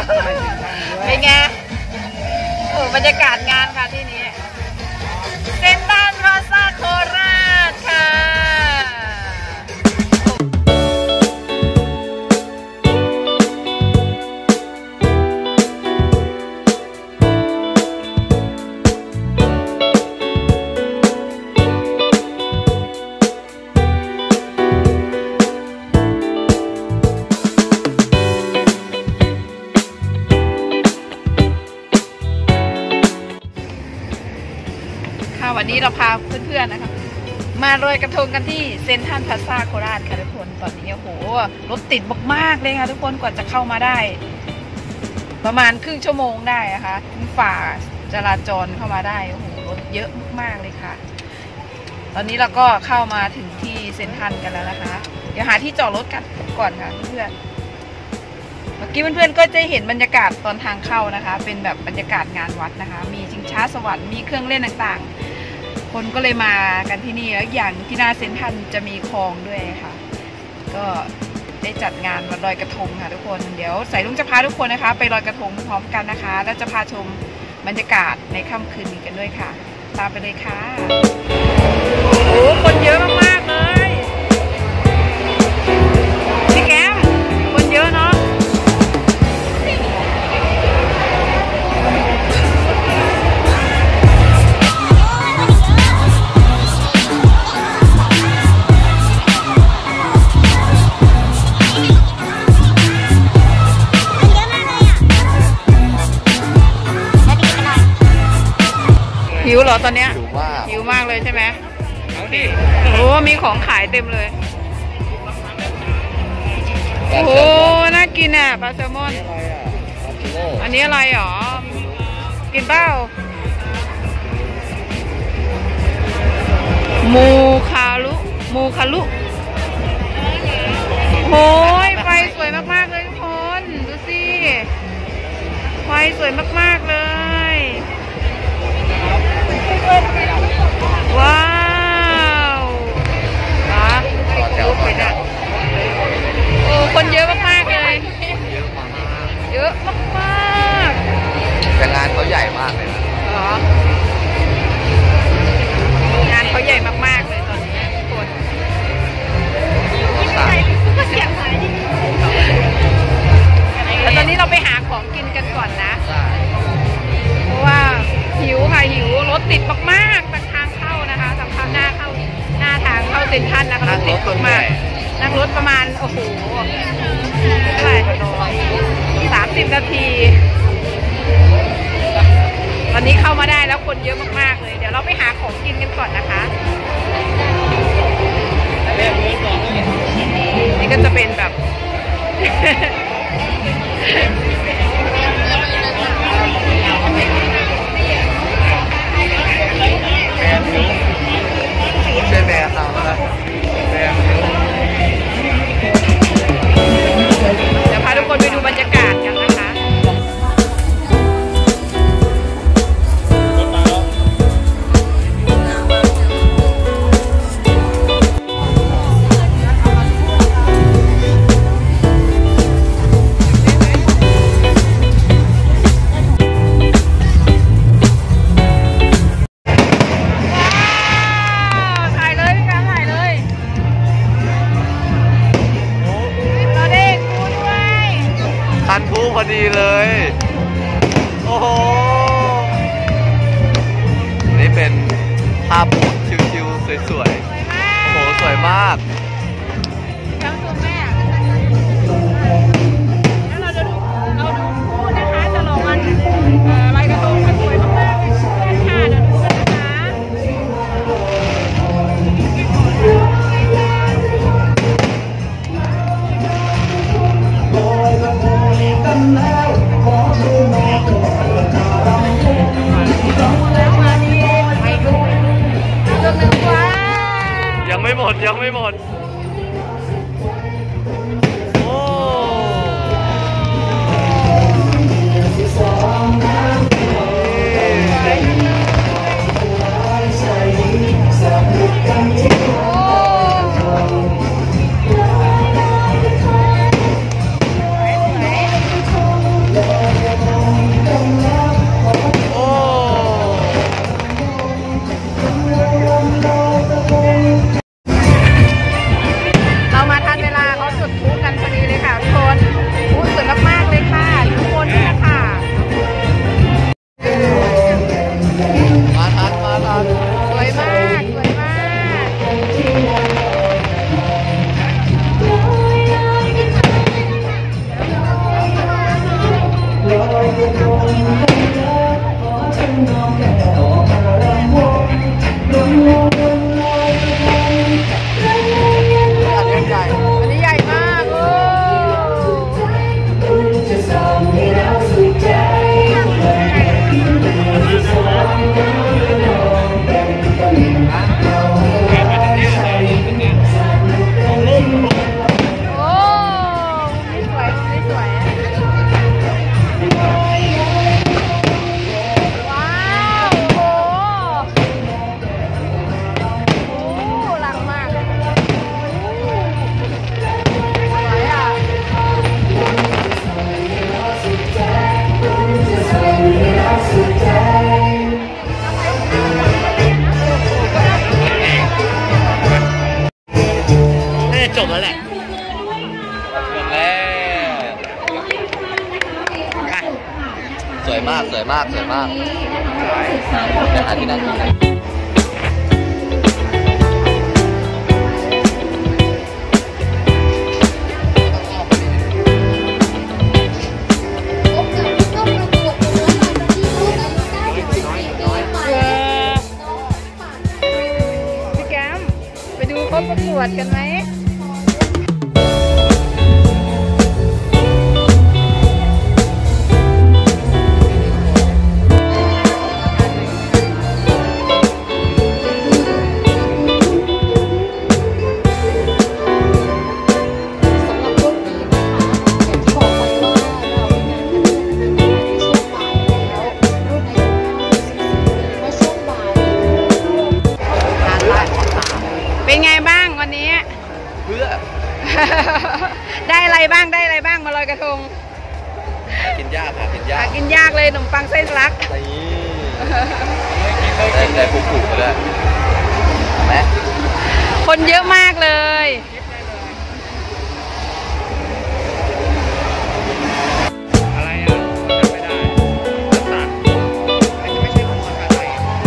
เป็นไงโอ้บรรยากาศงานค่ะที่นี้เซ็นทรัลพลาซ่าโคราชค่ะวันนี้เราพาเพื่อนๆนะคะมาลอยกระทงกันที่เซ็นทรัลพลาซ่าโคราชค่ะทุกคนตอนนี้โอ้โหรถติดมากๆเลยค่ะทุกคนกว่าจะเข้ามาได้ประมาณครึ่งชั่วโมงได้นะคะฝ่าจราจรเข้ามาได้โอ้โหรถเยอะมากๆเลยค่ะตอนนี้เราก็เข้ามาถึงที่เซ็นทรัลกันแล้วนะคะเดี๋ยวหาที่จอดรถกันก่อนค่ะเพื่อนเมื่อกี้เพื่อนๆก็จะเห็นบรรยากาศตอนทางเข้านะคะเป็นแบบบรรยากาศงานวัดนะคะมีชิงช้าสวรรค์มีเครื่องเล่นต่างๆคนก็เลยมากันที่นี่แล้วอย่างที่หน้าเซ็นทรัลจะมีคลองด้วยค่ะก็ได้จัดงานวันลอยกระทงค่ะทุกคนเดี๋ยวสายลุงจะพาทุกคนนะคะไปลอยกระทงพร้อมกันนะคะแล้วจะพาชมบรรยากาศในค่ำคืนนี้กันด้วยค่ะตามไปเลยค่ะโอ้คนเยอะมากๆเลยพี่แก้มคนเยอะเนาะหิวเหรอตอนเนี้ยหิวมากเลยใช่ไหมโอ้มีของขายเต็มเลยโอ้น่ากินอ่ะปลาแซลมอนอันนี้อะไรหรอกินเปล่ามูคารุโอ้ยไฟสวยมากๆเลยทุกคนดูสิไฟสวยมากๆเลยว้าวโอ้คนเยอะมากๆเลยเยอะมากๆแต่งานเขาใหญ่มากเลยนะเหรองานเขาใหญ่มากๆเลยตอนนี้ทุกคนแล้วตอนนี้เราไปหาของกินกันก่อนนะเพราะว่าหิวค่ะหิวรถติดมากๆทางเข้านะคะสำคัญหน้าทางเข้าเซ็นทรัลนะคะรถติดมากนั่งรถประมาณโอ้โหเท่าไหร่30 นาทีตอนนี้เข้ามาได้แล้วคนเยอะมากๆเลยเดี๋ยวเราไปหาของกินกันก่อนนะคะนี่ก็จะเป็นแบบใช่แม่เขาแล้วแม่เดี๋ยวพาทุกคนไปดูบรรยากาศกันนะคะทันทูพอดีเลยโอ้โหนี่เป็นภาพมุดชิวๆสวยๆโอ้โหสวยมากทั้งตัวแม่แล้วเราดูคู่นะคะจะลงวันลอยกระทงมันสวยมากๆเลยค่ะเดี๋ยวดูกันนะคะยังไม่หมดโอ้วยมากสวยมากสวยมากไปหาที่นั่งกินกันพี่แก้มไปดูเขาประกวดกันไหมเป็นไงบ้างวันนี้เพื่อได้อะไรบ้างได้อะไรบ้างมาลอยกระทงกินยากค่ะกินยากกินยากเลยขนมปังไส้ทะลักได้ผูกๆเลยแม่คนเยอะมากเลยอะไรอ่ะจำไม่ได้ตัดไม่ใช่ของภาษาไทย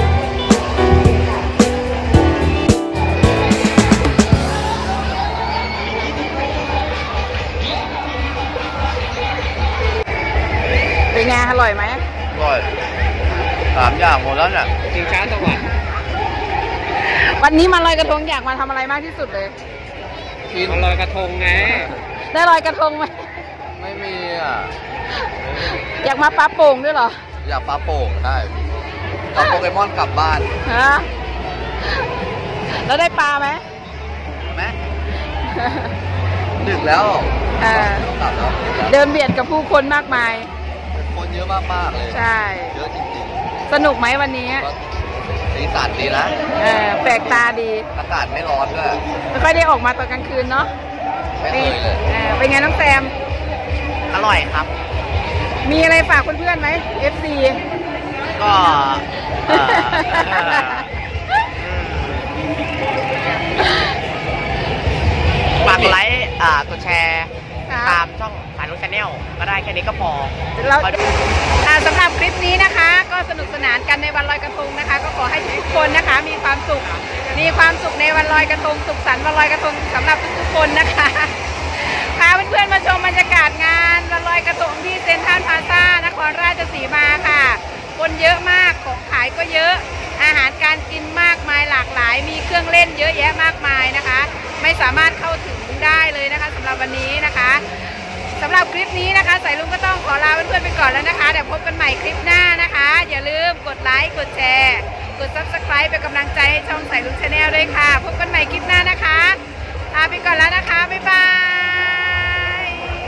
เป็นไงอร่อยไหมอร่อย3 อย่างหมดแล้วเนี่ยจริงช้าสวรรค์วันนี้มาลอยกระทงอยากมาทำอะไรมากที่สุดเลยกินลอยกระทงไงได้ลอยกระทงไหมไม่มีอ่ะอยากมาปลาโป่งด้วยเหรออยากปลาโป่งใช่เอาโปเกมอนกลับบ้านฮะแล้วได้ปลาไหมแม่ดึกแล้ว ต้องกลับแล้วเดินเบียดกับผู้คนมากมายคนเยอะมากๆเลยใช่เยอะจริงสนุกไหมวันนี้ๆก็สีสันดีนะแปลกตาดีอากาศไม่ร้อนด้วยไม่ค่อยได้ออกมาตอนกลางคืนเนาะไม่เคยเลยเป็นไงน้องแซมอร่อยครับมีอะไรฝากเพื่อนๆไหม FC ก็ฝากไลค์กดแชร์ตามช่องสายลุงชาแนลก็ได้แค่นี้ก็พอสำหรับคลิปนี้นะคะ ก็สนุกสนานกันในวันลอยกระทงนะคะ ก็ขอให้ทุกคนนะคะมีความสุขในวันลอยกระทงสุขสันต์วันลอยกระทงสำหรับทุกๆคนนะคะพาเพื่อนๆมาชมบรรยากาศงานวันลอยกระทงที่เซ็นทรัลพลาซ่านครราชสีมาค่ะ คนเยอะมากของขายก็เยอะอาหารการกินมากมายหลากหลายมีเครื่องเล่นเยอะแยะมากมายนะคะ ไม่สามารถเข้าถึงได้เลยนะคะสำหรับวันนี้นะคะสำหรับคลิปนี้นะคะสายลุงก็ต้องขอลาเพื่อนๆไปก่อนแล้วนะคะเดี๋ยวพบกันใหม่คลิปหน้านะคะ อย่าลืมกดไลค์กดแชร์กด Subscribe เป็นกำลังใจให้ช่องสายลุงชาแนลด้วยค่ะพบกันใหม่คลิปหน้านะคะลาไปก่อนแล้วนะคะบ๊ายบาย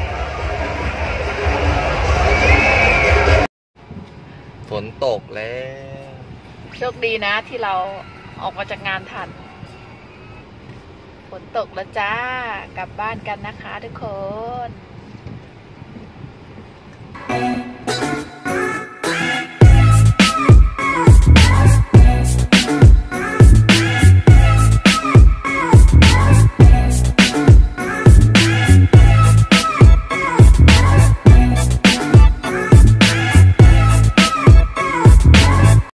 ฝนตกแล้วโชคดีนะที่เราออกมาจากงานทันฝนตกแล้วจ้ากลับบ้านกันนะคะทุกคน